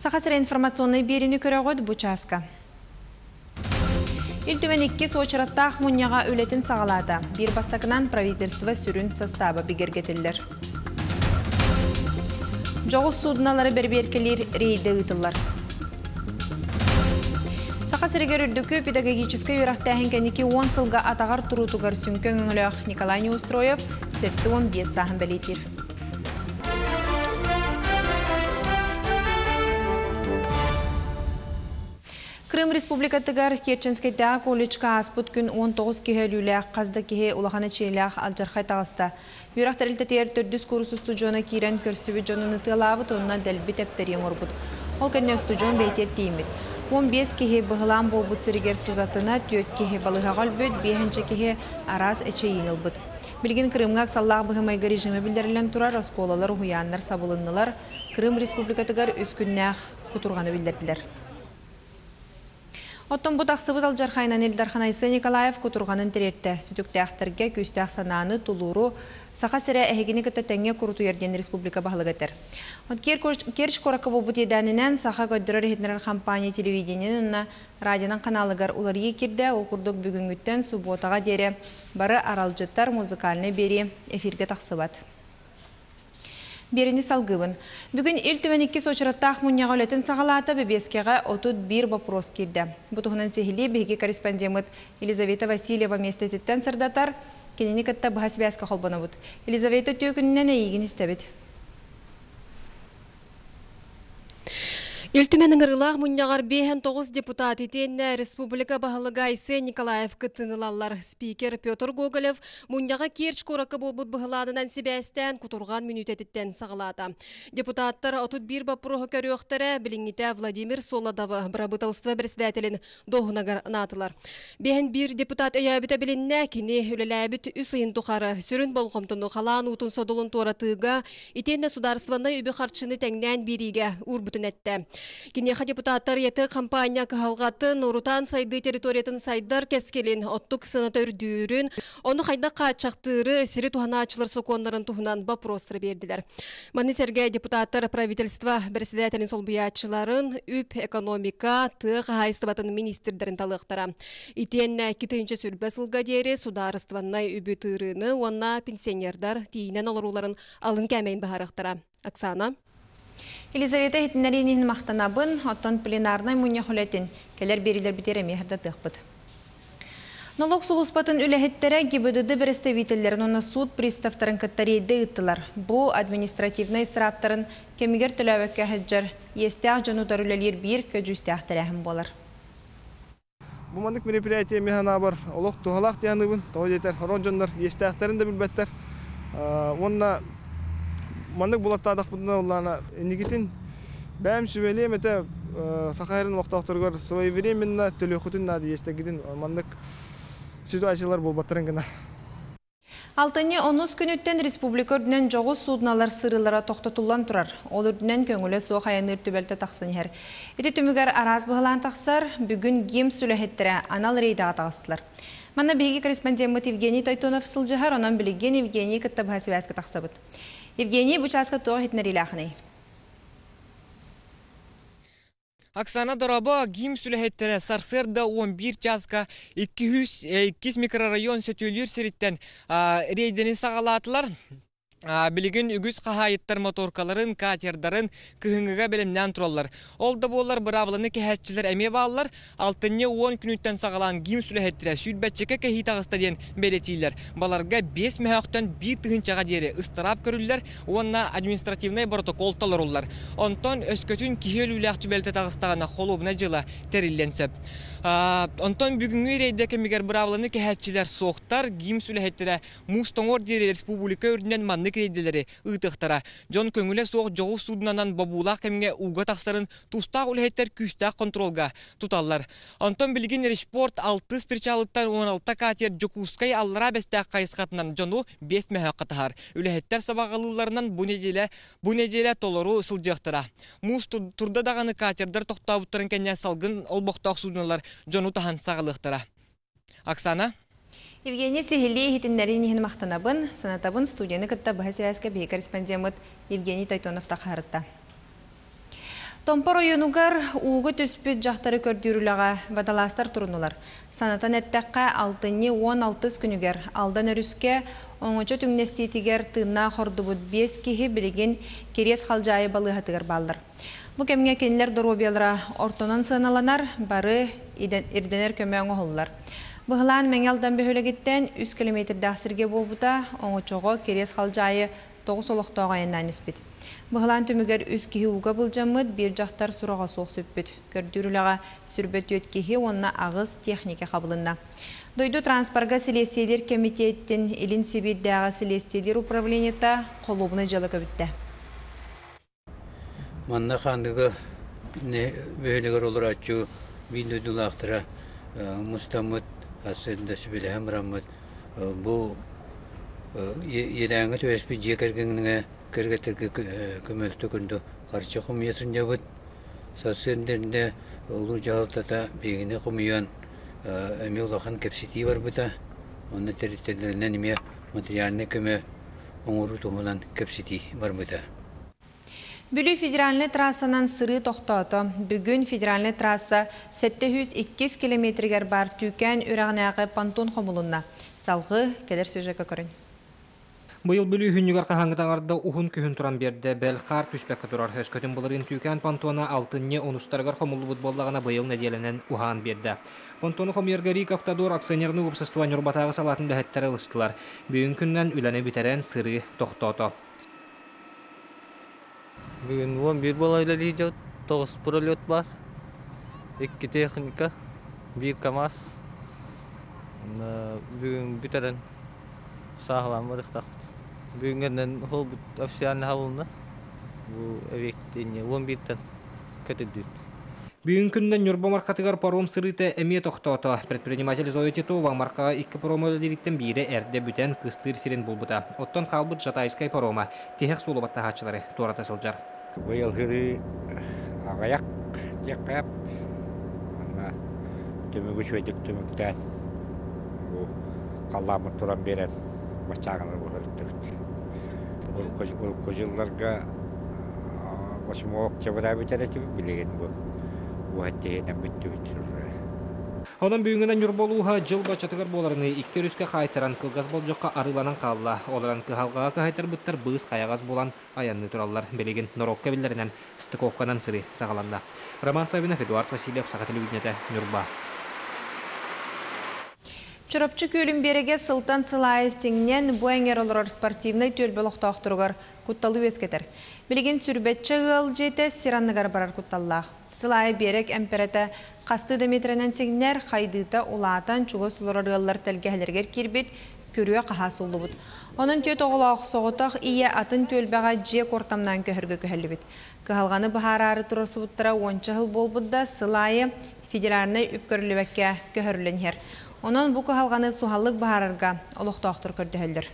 Сақасыра информационный беріні көрі Бучаска. Илтүмен 2 соочыраттақ мұнияға өлетін сағалады. Bir бастакынан правительство сүрін составы бігергетілдер. Жоғыз судыналары берберкелер рейді ұтылар. Сақасырегер үрдікі педагогический үйрақтағын кәнеке 10 сылға атағар тұрутуғар сүнкен өңіліғ Николай Неустроев сәтті 15 сағын бәлетер. Крым Республикатыгар Керченскейдегі колледжка аспыт күн 19 кеге үліләқ, қазды кеге улағаны чейләқ алжархай тағыста. Юрақтар үлтәтер түрдіс курсы студиона кирен көрсігі жонын ұтылавы тонына дәлбі тәптерен орбыд. Ол кәнне студион бәйтер деймет. 15 кеге бұғылан болбыт сірігер тұтатына 4 кеге балығағал бөт, 5 кеге араз әчейін ұлбыд. Білген Крымғақ саллақ бұғымайғы режимі білдерілен тұрар, осколалар, ұяңнар, сабылыннылар Крым Республикатыгар өскүннәқ құтырғаны білдерділер. Оттон бұт ақсыбыт алжархайнан Элдарханайсы Николаев құтырғанын тіретті. Сүтікті ақтырға көсті ақсананы тұлуру сақа-сірі әхегіні кітті тәңе құруту ерден республика бағылығытыр. Керш қорақы бұт едәнінен сақа көддірір етінер компания телевидениен радионан қаналығар олар екірді, ол күрдік бүгін үттен субботаға дері бары аралжыттар музыкалыны бері эфирге тақсыбат. Беріні салғывын. Бүгін ил-төмен 2 соочыраттақ мұнияға өлетін сағалаты бебескеға 31 вопрос келді. Бұтығынан сехілі беге корреспондент Елизавета Васильева местететтен сырдатар, кенені кітті бұхас бәскі қолбаны бұд. Елизавета төкінінен әйген істебет. Илтүменің ырылақ мұнияғар 5-9 депутат етенне республика бағылыға есе Николаев кыттынылалар. Спикер Петр Гоголев мұнияға керч қорақы болбыд бұғыладынан себәстен құтырған минутеттен сағылады. Депутаттар 31 бапырығы көріқтері біліңіте Владимир Солодовы бірабытылысты председателін доғынағар ұнатылар. 5-1 депутат өйәбіті білінне кені өлеләбіт үсейін тұқары сүрін болғымтыны қалан ұтын содылын торатыға етенне сударстваны үбі қарчыны тәңнен беріге ұрбүтін әтті. Кинеха депутаттар еті компания кахалғатын Нұрутан сайды территориятын сайдар кәскелін оттық сынатыр дүйірін, оны қайда қачақтыры сірі тухана ачылыр соконларын тухынан бапростыры берділер. Манисерге депутаттар правительства председателін солбиячыларын үп экономика тық хайстыбатын министрдерін талықтара. Итенне китінші сүрбәсілға дері сударыстываннай үбі тырыны, онна пенсионердар тиінен оларуларын алын кәмейін бағарықтара. Оксана. Елизавета хетінәрінен мақтанабын, оттан пленарнай мұне құлетін, келер берілер бітері мехірді тұқпыд. Налог сұлыспатын үләхеттері гибідіді бір представителерін оны суд приставтарын кіттарейді ұттылар. Бұл административный страптарын кемігер түләвәкке әджір, естіғ жанудар үләлер бір көджістіғ тәрәхім болар. Бұл мандық мероприятие механа бар, олық тұғалақ дейінігін, тоғы жетер, хорон жондар, естіғтарын да білбәттер. Онына мандық бұлаттадық бұдына оларына негетін бәм шүбелем әті сақайрын уақтақтырғыр своевременно төлеқытын нады естігетін мандық ситуациялар бұл баттырын гына. Алтыне 10 күніттен республика үрдінен жоғыз судыналар сырылара тоқтатулан тұрар. Ол үрдінен көңілі соқ аяны үртібәлті тақсын ер. Еті түмігер араз бұғылан тақсар, бүгін гем сүләхеттірі анал рейдаға тағыстылар. Манна бейгі корреспондент Евгений Тайтонов сылжығар, онан білген Евгений кітті бұхасы бәскі тақсабыд. Евгений Бучаска тоғы хетнер илахыны. Оксана Дорабо гим сүләхеттері Сарсырда 11 жазға 200 микрорайон сөтөлер серіттен рейденін сағалатылар. Білген үгіз қағайыттар моторкаларын, катерларын күхіңіға білімнен тұралар. Олда болар бұрабылыны кәхәтчілер әме балылар, алтынне 10 күніттен сағалан гим сүләхеттірі сүйтбәтчікі кәхи тағыста ден бәлетейлер. Баларға 5 мәхақтан 1 тұғынчаға дері ұстырап көрілер, онына административный протокол талар олар. Онтон өскөтін кихел үләқті бәлті тағыстағына қолуғына жыла тәрілленсіп. Онтон бүгінгі рейді кәмегер бұрабылыны кәхәтчілер соқтар, гим сүләхеттірі мұстыңор дері республика өрдінен манны крейделері ұйтықтара. Жон көңілі соқ жоғы судынан бабулақ кәмге уға тақсарын тұстақ үләйттер күстақ контролға тұталар. Онтон білген решпорт 6 спирчалыттан 16 катер жокускай аллара бәстәқ қайысқатынан жону 5 мәхаққа тахар. Үләйттер сабағалыларынан bu neделе толору сылжықтыра. Мұс тұрда дағаны катердер тоқтауыттарын кәне салғын олбоқтақ судыналар жону тахан сағылықтыра. Оксана? Евгений Сехили хитиннәрін ехін мақтанабын, санатабын студияны кітті бұхасы әскі бей корреспондент Евгений Тайтонов тақарытта. Томпор ойынугар уғы түспіт жақтары көрдүріліға бадаластар тұрынылар. Санатан әттәққа 6-16 күнігер алдан өріске 10 түңнестетігер тыңна қордыбыд 5 кеге білеген керес қалжайы балығатығыр балдар. Бұ кәмге кенілер дұробиялыра ортонан сыналанар, бары ирденер көмең оғылылар. Бұғылан мәңелдан бөхөлігіттен 3 километрді ақсырге болбыта 10 керес қалжайы 9 олықтауға еннен іспет. Бұғылан түмігер үз кеге уға бұлжамыд, бір жақтар сұраға соқ сөппет. Көрдүріліға сүрбет өткеге онына ағыз техника қабылында. Дойду транспорға селестелер комитеттен елін себеддіға селестелер управленията қолуғыны жылы көбітті. Манна қандығы бөйлігер олар атчу бейдойдулақтыра мұстамыд, асырында сөбелі әмірамыд. Бұл едәңі төреспі жекергіңіне кіргетіргі көмөлті күнді қарчы құмиясын жабыд. Сасырындерінде олу жағылтата бегіне құмиян әме олақан кәпсеті бар бұта. Оны тәріттерінен еме материаліне көмі оңыру тұғылан кәпсеті бар бұта. Бүлі федеральный трассанан сыры тоқтауты. Бүгін федеральный трасса 702 километргер бар түйкен үрағынағы пантон қомылына. Салғы кәдер сөжекі көрін. Бұйыл бүлі хүнігер қағаңғытаңарда ұхын күйін тұран берді бәл қар түшпәкі тұрар. Өскөтін бұлырын түйкен пантона 6-не оныстарғар қомылы бұтболлағына бұйыл нәделінен ұхан берді. Пантоны қомергі Рик Автодор акционерні ұпсыстуан үрбатағы салатын бәхеттері ұлыстылар. Бүгін күннен үләні бітерен сыры тоқтауты. Бүгін 11 болайлар ейдеу, 9 пролет бар, 2 техника, 1 КАМАЗ. Бүгін бітерен сағылан барықтақ. Бүгінгенден ол официальный хавылына, бұл әвектенне 11-тен көтілдейді. Бүгін күннен Нюрба марқатығар паром сырыты әме тоқтауты. Предприниматель Зоя Титова марқаға 2 паромөлеріктен бірі әрді бүтен қыстыр сирен бұлбыта. Оттан қалбыт Жатайскай парома, техек солыбатта хатшылары туарата сылжар. Бұйыл хыры ағаяқ, текқап, төмігі шөйдік төміктен қаламы тұран берен бачағыныр бұғырыттығыт. Бұл көжілларға башымоқ чабыра бітәрәті білеген бұл. Бұғаттығынан бүтті бүтірі. Онан бүгінгінен Нюрболуға жыл бачатығар боларыны иктерүске қайтыран қылғаз бол жоққа арыланан қалла. Оларан қығалғаға қайтар бұттар бұғыз қаяғаз болан аянны тұралар белеген Норок кәбілерінен стыковқанан сыры сағаланда. Роман Савинов, Эдуард Васильев, Сақа телевидениеті, Нюрба. Чұрапчы көлін береге сылтан сылайы сеңнен бұәңер олар спортивный төлбел оқтауқтырғар күтталы өскетер. Білген сүрбетчі ғыл жеті сиранныгар барар күтталлақ. Сылайы берек әмпереті қасты дәметренен сеңнер қайдыта ұлатан чуғы сұлырарғалар тәлгәлергер кербет көріе қағасылды бұд. Оның төт оғылақ соғытақ ие атын төлбәға жек ортамнан көхіргі көхілі бет. Кығалғаны бұхарары тұрысы бұттыра 10 жыл бол бұдда сылайы федерарны үпкөрлібәкке көхірлен хер. Onun bu kıhalğanı suhallık bahararga oluqtağıtır kördühəldür.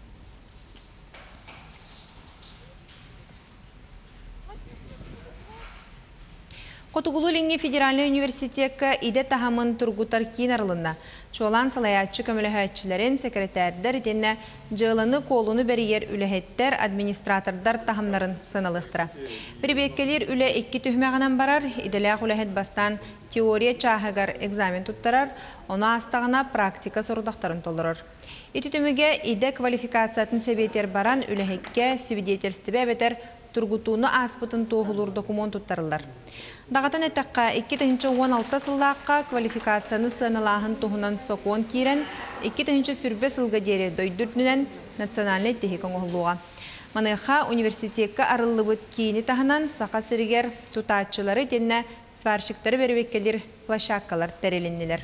Qotugulu Lingi Federalny Universitetka ide tahamın turgutar kinarılına. Çoğlan salayatçı kömülühətçilerin sekreterler edenne jığılını kolunu beriyer ülehetler administratordar tahamların sanalıqtıra. Biribekkeler üle 2 tühmeğinan barar, idelaq ülehet bastan teoriya çahıgar egzamin tuttarar, ona astağına praktika sorudaqtarın tolurur. Eti tümüge ide kvalifikasiyatın sebetler baran ülehekke sividiyetelsitibə beter turgutuunu aspıtın toğulur dokument tuttarırlar. Dağıtan etakka 2016 sılaqqa kvalifikasiyonu sınalağın toğunan sokuan kiren 2000 sürbe sılga deri doydurtnünen nasyonalne tehikon oğuluğa. Manıqa universitetka arıllı büt kiyini tahınan saqa siriger tutaççıları denne svarşıkları beribekkeler plaşakkalar terelinniler.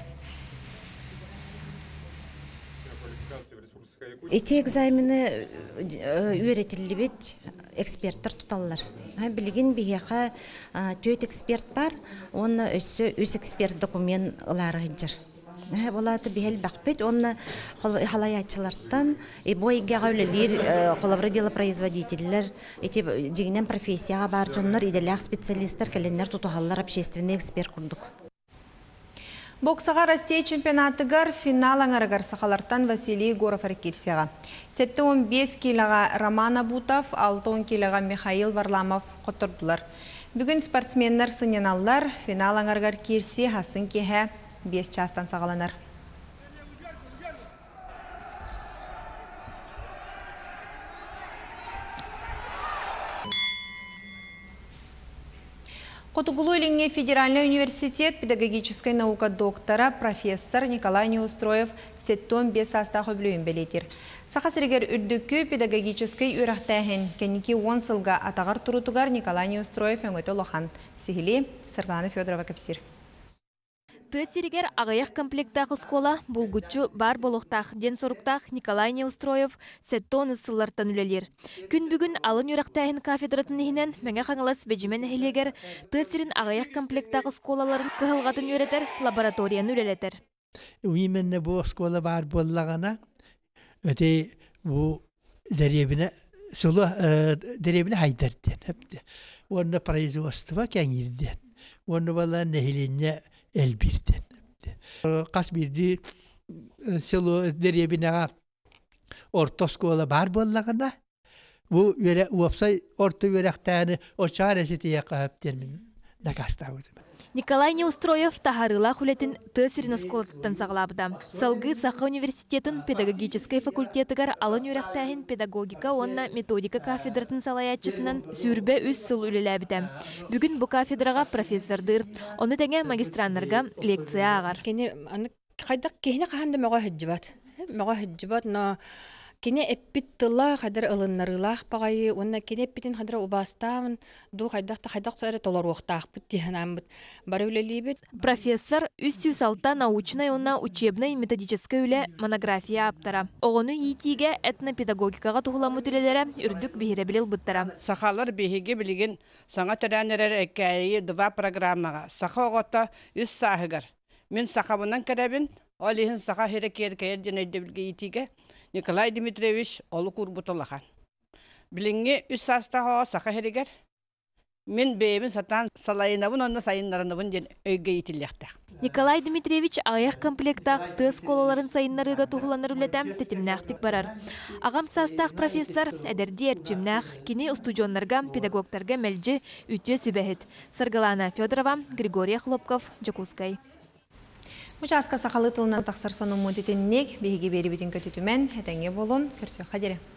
Эти экзамены үйретілі бет эксперттар тұталылар. Білген бейеқа төт эксперт бар, оны өз эксперт документ ұлары жыр. Олаты бейел бақпет, оны халаятчылардан, бойға өлелер, қолабыры делопроизводителер, дегенен профессияға бар жонлар, иделяқ специалисттер, кәленлер тұтуғалар, общественный эксперт күрдік. Боксаға Россия чемпионатыгар финал аңарыгар сақалартан Василий Горов әрекерсеға. 7-15 килаға Роман Абутов, 6-10 килаға Михаил Варламов қоттырдылар. Бүгін спортсменнер сыненалар финал аңарғар керси хасын кеhe 5 частан сағаланар. Котугулу Илинге Федеральный университет педагогической наука доктора профессор Николай Неустроев сеттон 5 састағы білуін белетер. Сақасырегер үрдіккі педагогической үрақтайын кәнеке 10 сылға атағар тұрутугар Николай Неустроев өңөті лохан. Сихили Сырғаны Федорова кәпсір. Тысерегер ағаяқ комплектағы скола бұлгүтчу бар болуқтақ ден соруқтақ Николай Неустроев сеттон ұсыллартан үлелер. Күн бүгін алын үрақтайын кафедратын ехінен мәңе қаңылас бәжімен әхелегер тысерін ағаяқ комплектағы сколаларын кығылғатын өретер лабораторияны үлелетер. Уйменне бұл скола бар боллағана өте бұл дәребіне хайдарден. Оны производство кәңірден. Оны бала нәхиленне элбирден. Қас бірді село дәребінеға орта скола бар боллағана бұл уапсай орта өрәқтәні очар әсетеге қағыптен нақастауыды. Николай Неустроев тахарыла хулетін тысырын сколаттан сағылабыда. Салғы Саха университетін педагогической факультетігар алын үрәқтәйін педагогика онна методика кафедратын салаятчытынан сүрбе үз сыл үлеләбіді. Бүгін бұл кафедраға профессордыр. Оны тәңе магистранларға лекция ағар. Қайдақ кейіне қағанды мәға хыджыбат, но кене эппит тылла қадар ылыннарылақ бағайы, онна кене эппитін қадыр убастамын, ду қайдақ сәрі толар оқтақ бұд дейінам бұд. Бар өлелейбет. Профессор 306 научной онна учебной методической үлі монография аптара. Оғыны етиге этнопедагогикаға тұғыламы түлелері үрдік бейірі білел бұттара. Сақалар бейіге білген саңа түрәнерер әкәйі 2 программаға. Сақа оғыта 3 сағығар. Мен сақабынан кәрәбін, олейін сақа херекер кәйерден өйдебілге етиге Николай Дмитриевич олы курбутылахан. Біліңге 3 састағы сақа херегер. Мен бейбін сатан салайынабын, онна сайынларынабын ден өйге етіліқтақ. Николай Дмитриевич ағаяқ комплектақ тыз колаларын сайынларыға тұғыланыр үлетім тетімнәқтік барар. Ағам састақ профессор әдерді әрчімнәқ, кені устудионларға, педагогтарға мәлжі үтте сүбәхет. Саргалана Федорова, Григорий Хлопков, Джакускай. Участка сақалы тылынан тақсар соның мұдетіннек бейге бері бетін көтетімен әтәңе болын көрсе қадері.